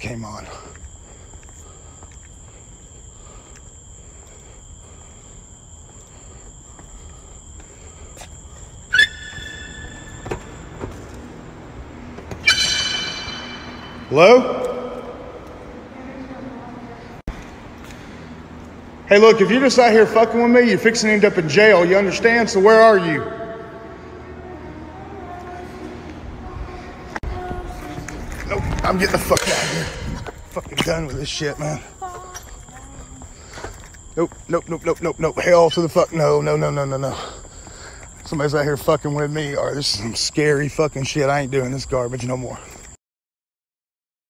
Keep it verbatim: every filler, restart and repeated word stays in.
came on. Hello? Hey, look, if you're just out here fucking with me, you're fixing to end up in jail, you understand? So where are you? Nope, I'm getting the fuck out of here. Fucking done with this shit, man. Nope, nope, nope, nope, nope, nope. Hell to the fuck no, no, no, no, no, no. Somebody's out here fucking with me, or this is some scary fucking shit. I ain't doing this garbage no more.